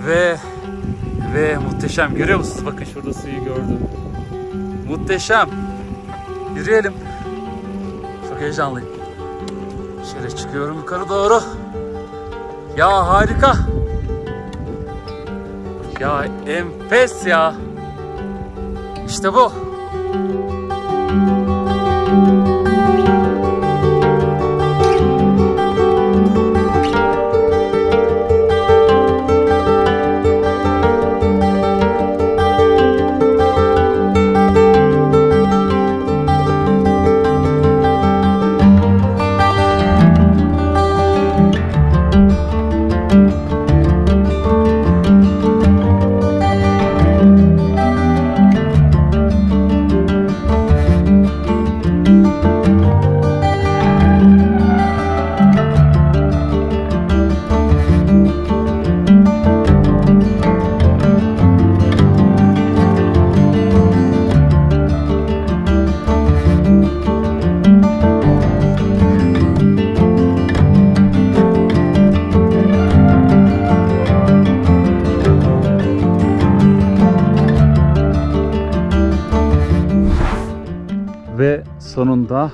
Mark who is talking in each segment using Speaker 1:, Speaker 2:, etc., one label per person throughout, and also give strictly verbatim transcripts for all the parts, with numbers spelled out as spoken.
Speaker 1: Ve ve muhteşem, görüyor musunuz? Bakın şurada suyu gördüm. Muhteşem. Yürüyelim. Çok heyecanlıyım. Şöyle çıkıyorum yukarı doğru. Ya harika. Ya enfes ya. İşte bu. Ve sonunda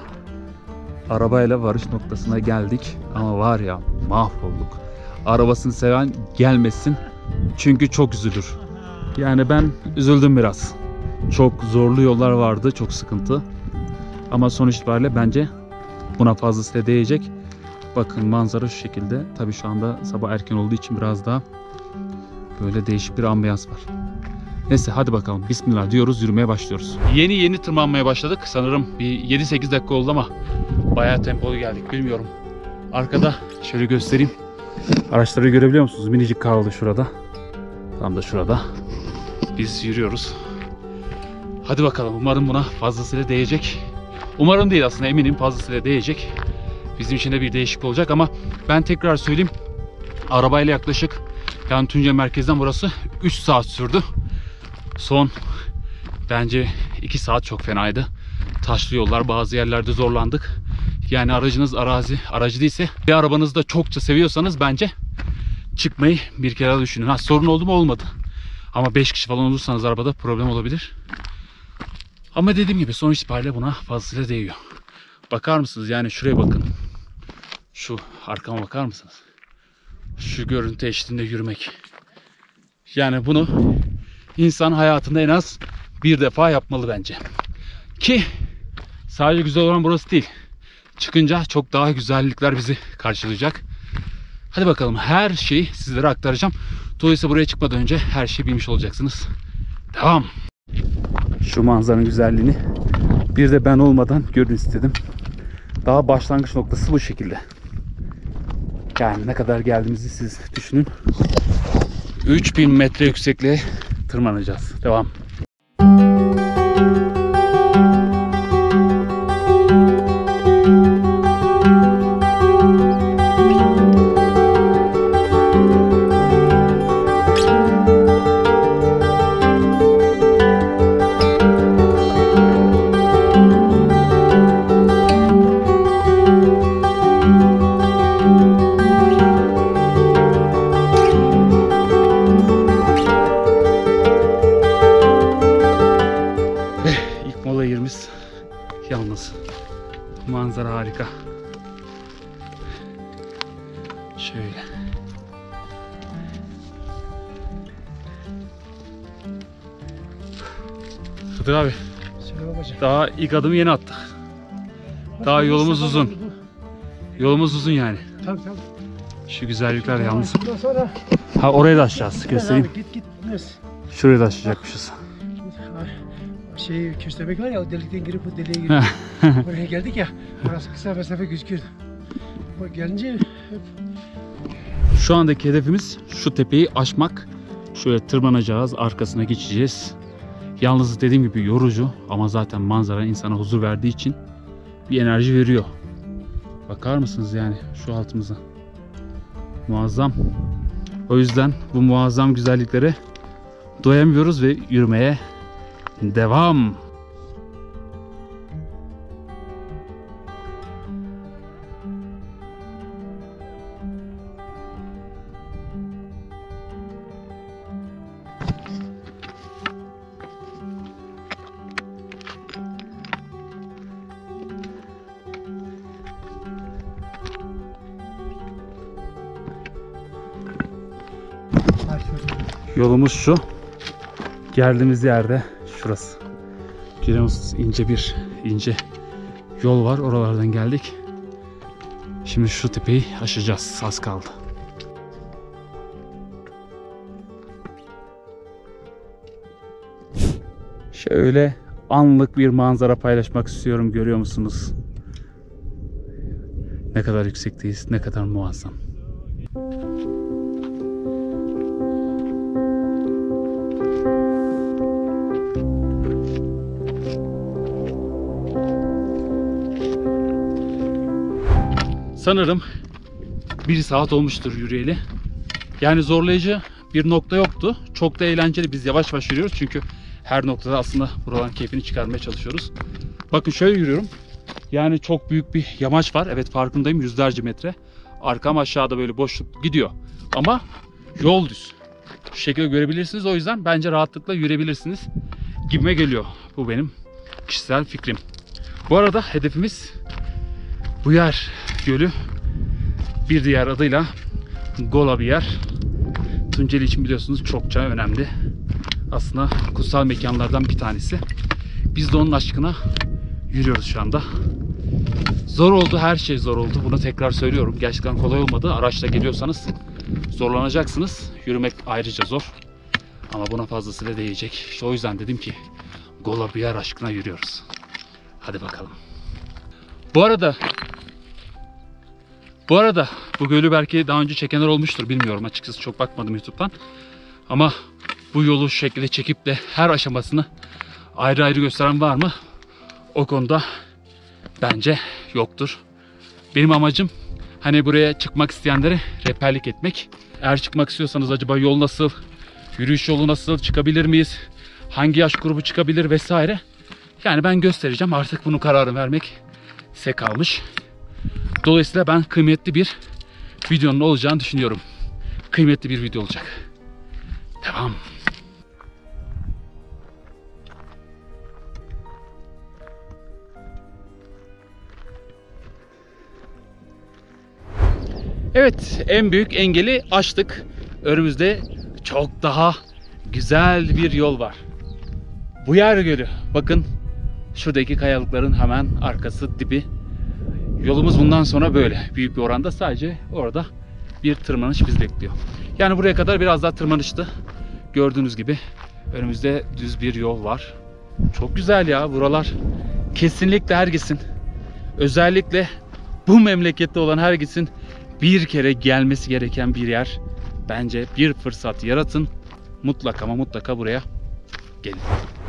Speaker 1: arabayla varış noktasına geldik. Ama var ya, mahvolduk. Arabasını seven gelmesin. Çünkü çok üzülür. Yani ben üzüldüm biraz. Çok zorlu yollar vardı. Çok sıkıntı. Ama sonuç itibariyle bence buna fazlasıyla değecek. Bakın manzara şu şekilde. Tabii şu anda sabah erken olduğu için biraz daha böyle değişik bir ambiyans var. Neyse hadi bakalım, bismillah diyoruz, yürümeye başlıyoruz. Yeni yeni tırmanmaya başladık. Sanırım bir yedi sekiz dakika oldu ama bayağı tempolu geldik, bilmiyorum. Arkada şöyle göstereyim. Araçları görebiliyor musunuz? Minicik kaldı şurada. Tam da şurada. Biz yürüyoruz. Hadi bakalım, umarım buna fazlasıyla değecek. Umarım değil, aslında eminim fazlasıyla değecek. Bizim için de bir değişiklik olacak ama ben tekrar söyleyeyim. Arabayla yaklaşık, yani Tunceli merkezden burası üç saat sürdü. Son bence iki saat çok fenaydı. Taşlı yollar, bazı yerlerde zorlandık. Yani aracınız arazi aracı değilse ve arabanızı da çokça seviyorsanız bence çıkmayı bir kere daha düşünün. Ha, sorun oldu mu? Olmadı. Ama beş kişi falan olursanız arabada problem olabilir. Ama dediğim gibi sonuç itibariyle buna fazlasıyla değiyor. Bakar mısınız? Yani şuraya bakın. Şu arkama bakar mısınız? Şu görüntü eşliğinde yürümek. Yani bunu İnsan hayatında en az bir defa yapmalı bence. Ki sadece güzel olan burası değil. Çıkınca çok daha güzellikler bizi karşılayacak. Hadi bakalım, her şeyi sizlere aktaracağım. Dolayısıyla buraya çıkmadan önce her şeyi bilmiş olacaksınız. Devam. Şu manzaranın güzelliğini bir de ben olmadan görün istedim. Daha başlangıç noktası bu şekilde. Yani ne kadar geldiğimizi siz düşünün. üç bin metre yüksekliğe tırmanacağız. Devam. Yalnız manzara harika. Şöyle. Kadir abi. Daha ilk adımı yeni attık. Daha yolumuz uzun. Yolumuz uzun yani.
Speaker 2: Tabii tabii.
Speaker 1: Şu güzellikler yalnız. Ha, oraya da aşacağız. Göstereyim.
Speaker 2: Git git.
Speaker 1: Şuraya da aşacakmışız.
Speaker 2: Şey, köstebek var ya, o delikten girip o deliğe girip oraya geldik ya, orası kısa mesafe gözüküyordu. Bak gelince hep...
Speaker 1: Şu andaki hedefimiz şu tepeyi aşmak. Şöyle tırmanacağız, arkasına geçeceğiz. Yalnız dediğim gibi yorucu ama zaten manzara insana huzur verdiği için bir enerji veriyor. Bakar mısınız yani şu altımıza? Muazzam. O yüzden bu muazzam güzelliklere doyamıyoruz ve yürümeye devam. Yolumuz şu. Geldiğimiz yerde şurası. Görüyor musunuz? İnce bir ince yol var. Oralardan geldik. Şimdi şu tepeyi aşacağız. Az kaldı. Şöyle anlık bir manzara paylaşmak istiyorum. Görüyor musunuz? Ne kadar yüksekteyiz, ne kadar muazzam. Sanırım bir saat olmuştur yürüyeli. Yani zorlayıcı bir nokta yoktu. Çok da eğlenceli. Biz yavaş yavaş yürüyoruz çünkü her noktada aslında buraların keyfini çıkarmaya çalışıyoruz. Bakın şöyle yürüyorum. Yani çok büyük bir yamaç var. Evet, farkındayım, yüzlerce metre. Arkam aşağıda böyle boşluk gidiyor. Ama yol düz. Şu şekilde görebilirsiniz. O yüzden bence rahatlıkla yürüyebilirsiniz gibime geliyor. Bu benim kişisel fikrim. Bu arada hedefimiz Buyar Gölü. Bir diğer adıyla Golabiyar. Tunceli için biliyorsunuz çokça önemli. Aslında kutsal mekanlardan bir tanesi. Biz de onun aşkına yürüyoruz şu anda. Zor oldu, her şey zor oldu. Bunu tekrar söylüyorum. Gerçekten kolay olmadı. Araçla geliyorsanız zorlanacaksınız. Yürümek ayrıca zor. Ama buna fazlasıyla değecek. İşte o yüzden dedim ki Golabiyar aşkına yürüyoruz. Hadi bakalım. Bu arada Bu arada bu gölü belki daha önce çekenler olmuştur. Bilmiyorum, açıkçası çok bakmadım YouTube'dan. Ama bu yolu şu şekilde çekip de her aşamasını ayrı ayrı gösteren var mı? O konuda bence yoktur. Benim amacım hani buraya çıkmak isteyenlere rehberlik etmek. Eğer çıkmak istiyorsanız acaba yol nasıl, yürüyüş yolu nasıl, çıkabilir miyiz, hangi yaş grubu çıkabilir vesaire. Yani ben göstereceğim, artık bunun kararını vermek size kalmış. Dolayısıyla ben kıymetli bir videonun olacağını düşünüyorum. Kıymetli bir video olacak. Devam. Evet, en büyük engeli aştık. Önümüzde çok daha güzel bir yol var. Buyar Gölü. Bakın şuradaki kayalıkların hemen arkası, dibi. Yolumuz bundan sonra böyle. Büyük bir oranda sadece orada bir tırmanış bizi bekliyor. Yani buraya kadar biraz daha tırmanıştı. Gördüğünüz gibi önümüzde düz bir yol var. Çok güzel ya buralar. Kesinlikle herkesin, özellikle bu memlekette olan herkesin bir kere gelmesi gereken bir yer. Bence bir fırsat yaratın. Mutlaka ama mutlaka buraya gelin.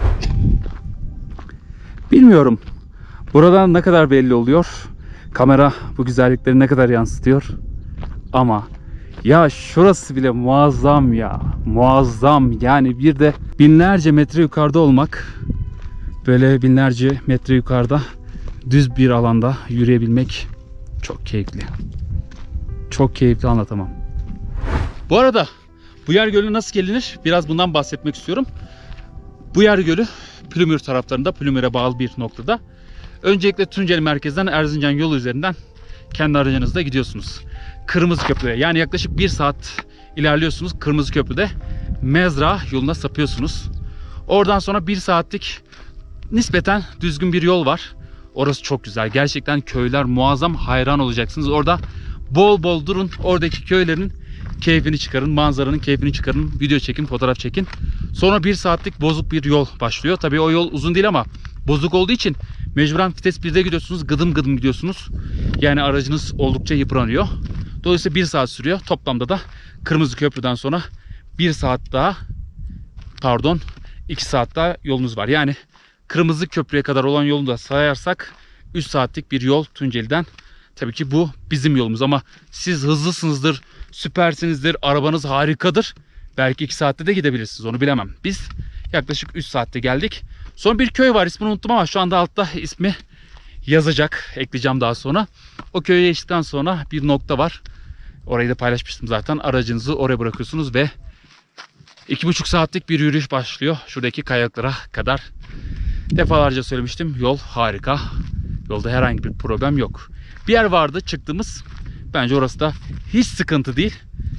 Speaker 1: Bilmiyorum buradan ne kadar belli oluyor. Kamera bu güzellikleri ne kadar yansıtıyor. Ama ya şurası bile muazzam ya. Muazzam. Yani bir de binlerce metre yukarıda olmak. Böyle binlerce metre yukarıda düz bir alanda yürüyebilmek çok keyifli. Çok keyifli, anlatamam. Bu arada Buyar Gölü'ne nasıl gelinir? Biraz bundan bahsetmek istiyorum. Buyar Gölü Plümür taraflarında, Plümür'e bağlı bir noktada. Öncelikle Tunceli merkezden Erzincan yolu üzerinden kendi aracınızda gidiyorsunuz. Kırmızı Köprü'ye, yani yaklaşık bir saat ilerliyorsunuz. Kırmızı Köprü'de Mezra yoluna sapıyorsunuz. Oradan sonra bir saatlik nispeten düzgün bir yol var. Orası çok güzel. Gerçekten köyler muazzam, hayran olacaksınız. Orada bol bol durun. Oradaki köylerin keyfini çıkarın. Manzaranın keyfini çıkarın. Video çekin, fotoğraf çekin. Sonra bir saatlik bozuk bir yol başlıyor. Tabii o yol uzun değil ama bozuk olduğu için mecburen vites birde gidiyorsunuz. Gıdım gıdım gidiyorsunuz. Yani aracınız oldukça yıpranıyor. Dolayısıyla bir saat sürüyor. Toplamda da Kırmızı Köprü'den sonra bir saat daha, pardon iki saat daha yolunuz var. Yani Kırmızı Köprü'ye kadar olan yolu da sayarsak üç saatlik bir yol Tunceli'den. Tabii ki bu bizim yolumuz ama siz hızlısınızdır, süpersinizdir, arabanız harikadır. Belki iki saatte de gidebilirsiniz, onu bilemem. Biz yaklaşık üç saatte geldik. Son bir köy var, ismini unuttum ama şu anda altta ismi yazacak. Ekleyeceğim daha sonra. O köye geçtikten sonra bir nokta var. Orayı da paylaşmıştım zaten. Aracınızı oraya bırakıyorsunuz ve iki buçuk saatlik bir yürüyüş başlıyor. Şuradaki kayalıklara kadar. Defalarca söylemiştim. Yol harika. Yolda herhangi bir problem yok. Bir yer vardı çıktığımız. Bence orası da hiç sıkıntı değil.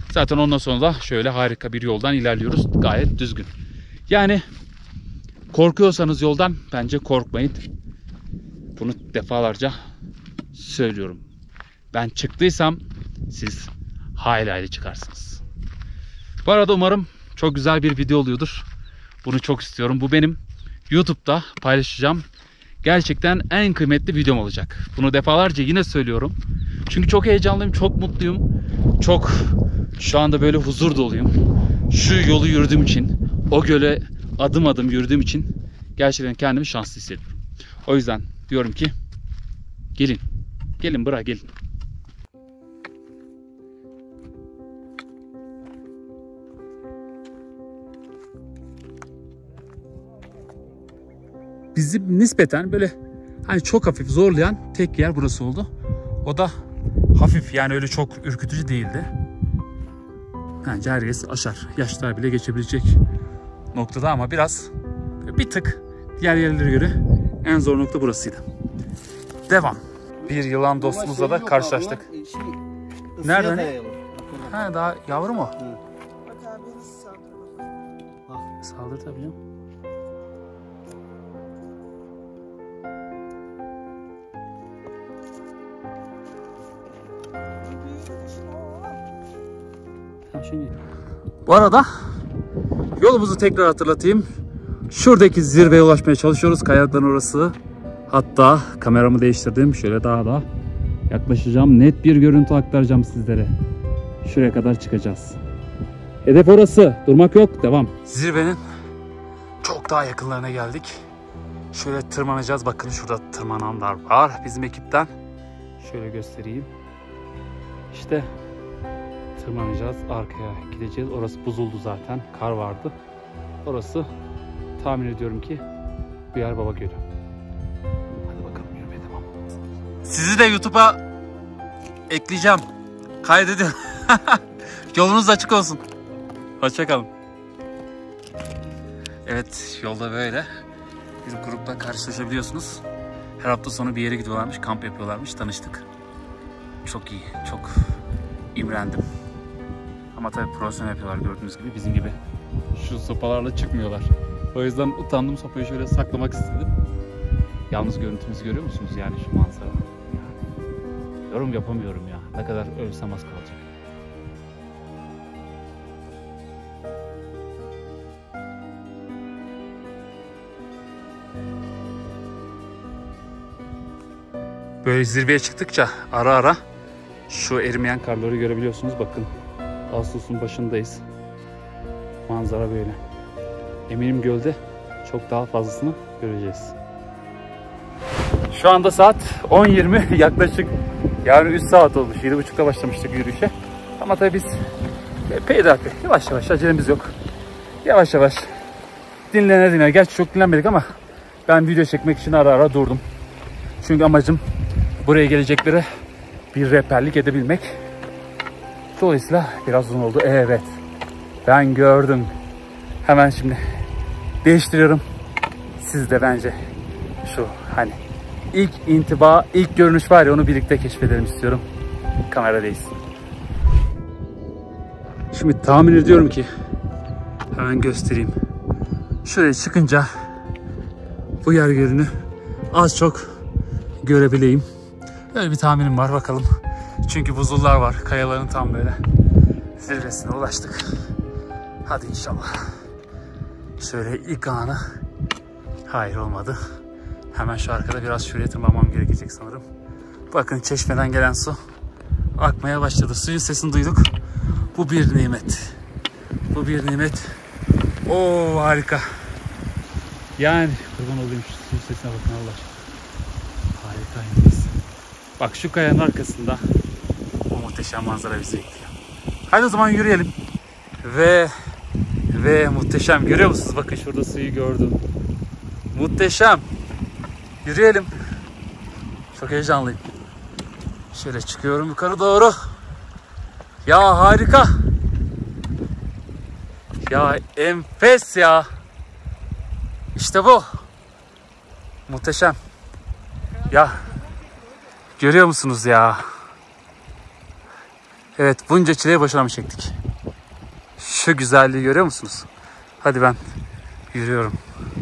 Speaker 1: Zaten ondan sonra da şöyle harika bir yoldan ilerliyoruz. Gayet düzgün. Yani korkuyorsanız yoldan bence korkmayın. Bunu defalarca söylüyorum. Ben çıktıysam siz hayli hayli çıkarsınız. Bu arada umarım çok güzel bir video oluyordur. Bunu çok istiyorum. Bu benim YouTube'da paylaşacağım gerçekten en kıymetli videom olacak. Bunu defalarca yine söylüyorum. Çünkü çok heyecanlıyım, çok mutluyum. Çok şu anda böyle huzur doluyum. Şu yolu yürüdüğüm için, o göle adım adım yürüdüğüm için gerçekten kendimi şanslı hissediyorum. O yüzden diyorum ki gelin. Gelin buraya gelin. Bizi nispeten böyle hani çok hafif zorlayan tek yer burası oldu. O da hafif, yani öyle çok ürkütücü değildi. Bence herkes aşar. Yaşlılar bile geçebilecek noktada ama biraz bir tık diğer yerlere göre en zor nokta burasıydı. Devam. Bir yılan dostumuzla da karşılaştık. Nerede? Ha, daha yavru mu? Saldır tabii canım. Bu arada yolumuzu tekrar hatırlatayım. Şuradaki zirveye ulaşmaya çalışıyoruz. Kayalıkların orası. Hatta kameramı değiştirdim. Şöyle daha da yaklaşacağım. Net bir görüntü aktaracağım sizlere. Şuraya kadar çıkacağız. Hedef orası. Durmak yok. Devam. Zirvenin çok daha yakınlarına geldik. Şöyle tırmanacağız. Bakın şurada tırmananlar var bizim ekipten. Şöyle göstereyim. İşte tırmanacağız. Arkaya gideceğiz. Orası buzuldu zaten. Kar vardı. Orası tahmin ediyorum ki Buyar Baba Gölü. Hadi bakalım, yürümeye devam. Sizi de YouTube'a ekleyeceğim. Kaydedin. Yolunuz açık olsun. Hoşça kalın. Evet, yolda böyle bir grupla karşılaşabiliyorsunuz. Her hafta sonu bir yere gidiyorlarmış, kamp yapıyorlarmış, tanıştık. Çok iyi, çok imrendim. Ama tabii profesyonel yapıyorlar, gördüğünüz gibi bizim gibi şu sopalarla çıkmıyorlar. O yüzden utandım, sopayı şöyle saklamak istedim. Yalnız görüntümüzü görüyor musunuz yani şu manzara? Yani, yorum yapamıyorum ya. Ne kadar övsem az kalacak. Böyle zirveye çıktıkça ara ara şu erimeyen karları görebiliyorsunuz. Bakın, Ağustos'un başındayız. Manzara böyle. Eminim gölde çok daha fazlasını göreceğiz. Şu anda saat on yirmi yaklaşık, yani üç saat olmuş. yedi buçukta başlamıştık yürüyüşe. Ama tabii biz peyderpey yavaş yavaş, acelemiz yok. Yavaş yavaş dinlene dinlene. Gerçi çok dinlenmedik ama ben video çekmek için ara ara durdum. Çünkü amacım buraya geleceklere bir rehberlik edebilmek. Dolayısıyla biraz uzun oldu. Evet, ben gördüm. Hemen şimdi değiştiriyorum. Siz de bence şu hani ilk intiba, ilk görünüş var ya, onu birlikte keşfedelim istiyorum. Kameradayız. Şimdi tahmin ediyorum ki, hemen göstereyim. Şuraya çıkınca bu yer gölünü az çok görebileyim. Öyle bir tahminim var, bakalım. Çünkü buzullar var. Kayaların tam böyle zirvesine ulaştık. Hadi inşallah. Şöyle ilk anı. Hayır, olmadı. Hemen şu arkada biraz şuraya tırmanmam gerekecek sanırım. Bakın, çeşmeden gelen su akmaya başladı. Suyun sesini duyduk. Bu bir nimet. Bu bir nimet. Oo, harika. Yani kurban olayım, şu suyun sesine bakın Allah aşkına. Harikayız. Bak, şu kayanın arkasında o muhteşem manzara bizi bekliyor. Haydi o zaman yürüyelim. Ve ve muhteşem, görüyor musunuz? Bakın şurada suyu gördüm. Muhteşem. Yürüyelim. Çok heyecanlıyım. Şöyle çıkıyorum yukarı doğru. Ya harika. Ya enfes ya. İşte bu. Muhteşem. Ya görüyor musunuz ya? Evet, bunca çileyi boşuna mı çektik? Şu güzelliği görüyor musunuz? Hadi ben yürüyorum.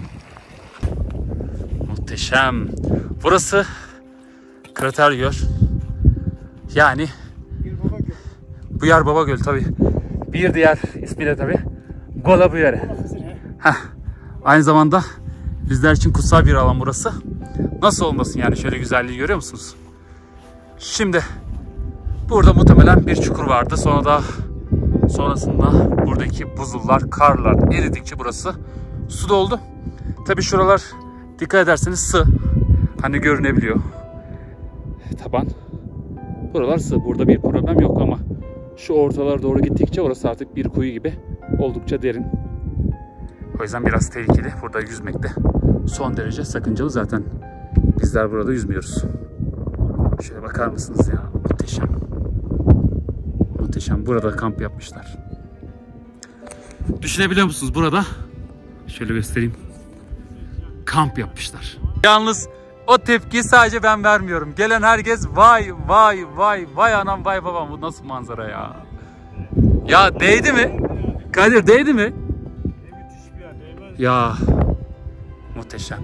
Speaker 1: Muhteşem. Burası Krater Göl. Yani Buyar Baba Göl tabi. Bir diğer ismi de tabi Gola Buyarı. Heh. Aynı zamanda bizler için kutsal bir alan burası. Nasıl olmasın yani, şöyle güzelliği görüyor musunuz? Şimdi burada muhtemelen bir çukur vardı. Sonra da sonrasında buradaki buzullar, karlar eridikçe burası su doldu. Tabi şuralar dikkat ederseniz sığ. Hani görünebiliyor. Taban. Buralar sığ. Burada bir problem yok ama şu ortalara doğru gittikçe orası artık bir kuyu gibi oldukça derin. O yüzden biraz tehlikeli. Burada yüzmek de son derece sakıncalı. Zaten bizler burada yüzmüyoruz. Şöyle bakar mısınız ya? Muhteşem. Muhteşem. Burada kamp yapmışlar. Düşünebiliyor musunuz? Burada şöyle göstereyim. Kamp yapmışlar. Yalnız o tepkiyi sadece ben vermiyorum. Gelen herkes vay vay vay vay anam vay babam, bu nasıl manzara ya. Ya değdi mi? Kadir değdi mi? Ya muhteşem.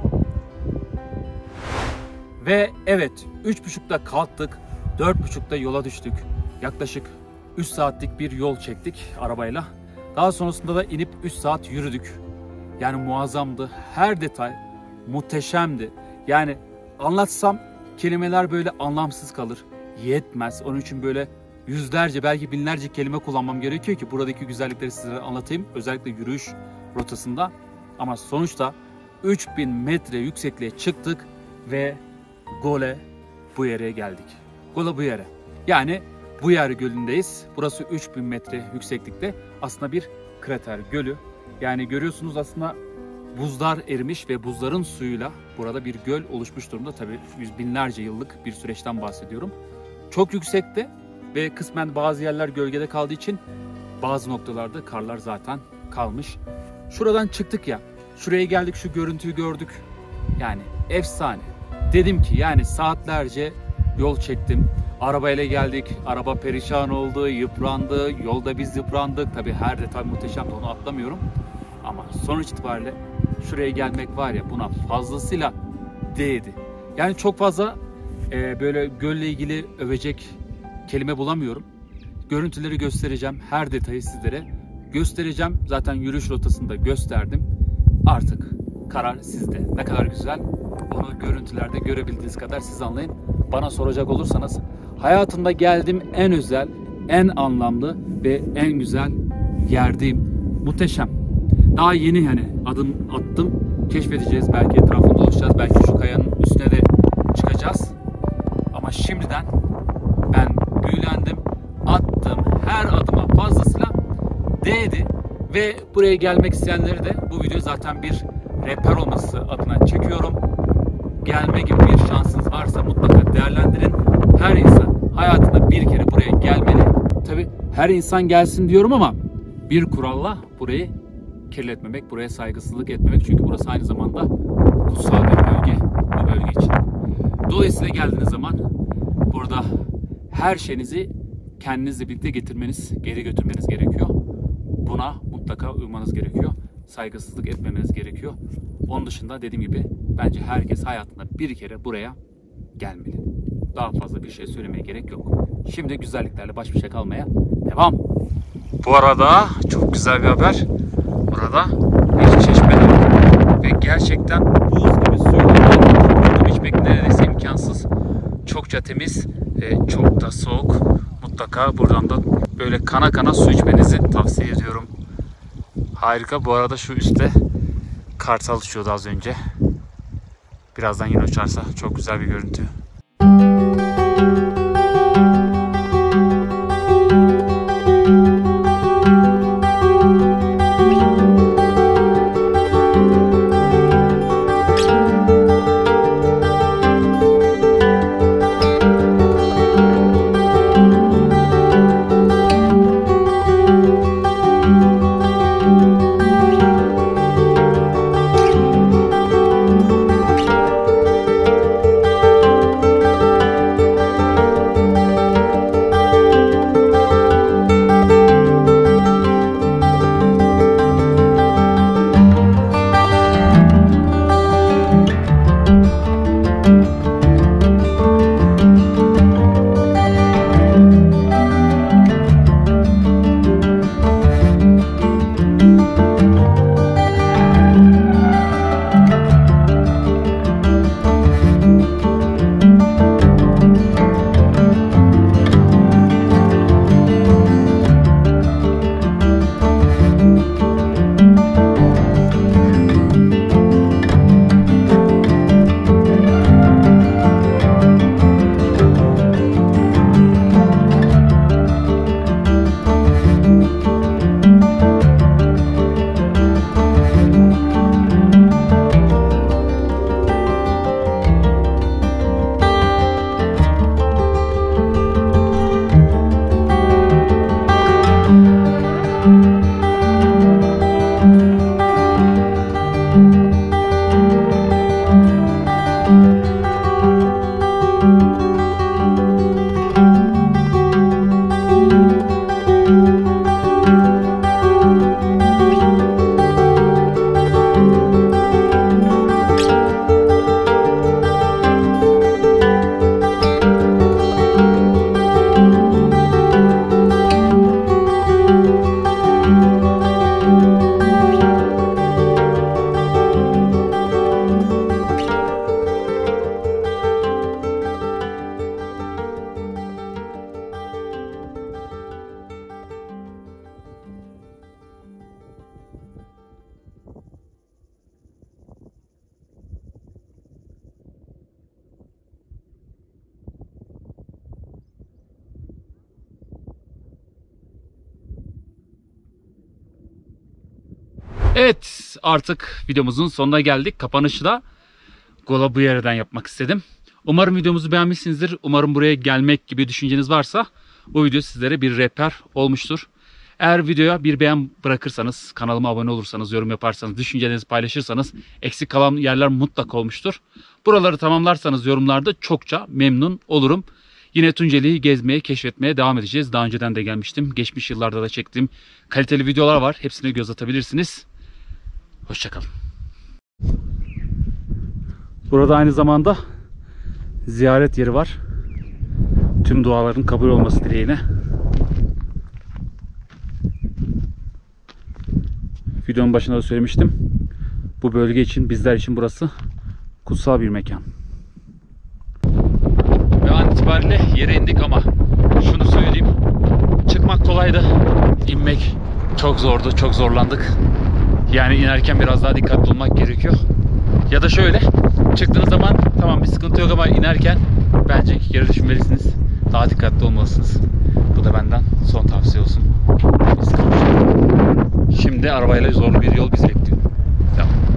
Speaker 1: Ve evet, üç buçukta kalktık, dört buçukta yola düştük. Yaklaşık üç saatlik bir yol çektik arabayla. Daha sonrasında da inip üç saat yürüdük. Yani muazzamdı. Her detay muhteşemdi. Yani anlatsam kelimeler böyle anlamsız kalır. Yetmez. Onun için böyle yüzlerce, belki binlerce kelime kullanmam gerekiyor ki buradaki güzellikleri sizlere anlatayım. Özellikle yürüyüş rotasında. Ama sonuçta üç bin metre yüksekliğe çıktık ve Gole Buyarı'ya geldik. Gola Buyarı. Yani Buyarı Gölü'ndeyiz. Burası üç bin metre yükseklikte. Aslında bir krater gölü. Yani görüyorsunuz aslında buzlar erimiş ve buzların suyuyla burada bir göl oluşmuş durumda. Tabii yüz binlerce yıllık bir süreçten bahsediyorum. Çok yüksekte ve kısmen bazı yerler gölgede kaldığı için bazı noktalarda karlar zaten kalmış. Şuradan çıktık ya, şuraya geldik, şu görüntüyü gördük. Yani efsane. Dedim ki yani saatlerce yol çektim. Arabayla geldik, araba perişan oldu, yıprandı, yolda biz yıprandık. Tabii her detay muhteşemdi, onu atlamıyorum. Ama sonuç itibariyle şuraya gelmek var ya, buna fazlasıyla değdi. Yani çok fazla e, böyle gölle ilgili övecek kelime bulamıyorum. Görüntüleri göstereceğim, her detayı sizlere göstereceğim. Zaten yürüyüş rotasında gösterdim. Artık karar sizde. Ne kadar güzel, onu görüntülerde görebildiğiniz kadar siz anlayın. Bana soracak olursanız hayatımda geldiğim en özel, en anlamlı ve en güzel yerdeyim. Muhteşem. Daha yeni yani adım attım. Keşfedeceğiz, belki etrafında dolaşacağız, belki şu kayanın üstüne de çıkacağız. Ama şimdiden ben büyülendim. Attığım her adıma fazlasıyla değdi. Ve buraya gelmek isteyenleri de bu video zaten bir rehber olması adına çekiyorum. Gelme gibi bir şansınız varsa mutlaka değerlendirin. Her insan hayatında bir kere buraya gelmeli. Tabii her insan gelsin diyorum ama bir kuralla burayı kirletmemek, buraya saygısızlık etmemek. Çünkü burası aynı zamanda kutsal bir bölge bu bölge için. Dolayısıyla geldiğiniz zaman burada her şeyinizi kendinizle birlikte getirmeniz, geri götürmeniz gerekiyor. Buna mutlaka uymanız gerekiyor. Saygısızlık etmemeniz gerekiyor. Onun dışında dediğim gibi bence herkes hayatında bir kere buraya gelmeli. Daha fazla bir şey söylemeye gerek yok. Şimdi güzelliklerle baş başa kalmaya devam. Bu arada çok güzel bir haber. Burada bir çeşme de var. Ve gerçekten buz gibi suyla burada içmek neredeyse imkansız. Çokça temiz ve çok da soğuk. Mutlaka buradan da böyle kana kana su içmenizi tavsiye ediyorum. Harika. Bu arada şu üstte kartal uçuyordu az önce. Birazdan yine uçarsa çok güzel bir görüntü. Evet, artık videomuzun sonuna geldik. Kapanışı da Gola bu yerden yapmak istedim. Umarım videomuzu beğenmişsinizdir. Umarım buraya gelmek gibi düşünceniz varsa bu video sizlere bir rehber olmuştur. Eğer videoya bir beğen bırakırsanız, kanalıma abone olursanız, yorum yaparsanız, düşüncelerinizi paylaşırsanız eksik kalan yerler mutlaka olmuştur. Buraları tamamlarsanız yorumlarda çokça memnun olurum. Yine Tunceli'yi gezmeye, keşfetmeye devam edeceğiz. Daha önceden de gelmiştim. Geçmiş yıllarda da çektiğim kaliteli videolar var. Hepsine göz atabilirsiniz. Hoşçakalın. Burada aynı zamanda ziyaret yeri var. Tüm duaların kabul olması dileğiyle. Videonun başında da söylemiştim. Bu bölge için, bizler için burası kutsal bir mekan. Ve an itibariyle yere indik ama şunu söyleyeyim. Çıkmak kolaydı. İnmek çok zordu, çok zorlandık. Yani inerken biraz daha dikkatli olmak gerekiyor. Ya da şöyle, çıktığınız zaman tamam bir sıkıntı yok ama inerken bence geri düşünmelisiniz. Daha dikkatli olmalısınız. Bu da benden son tavsiye olsun. Şimdi arabayla zorlu bir yol bizi bekliyor. Tamam.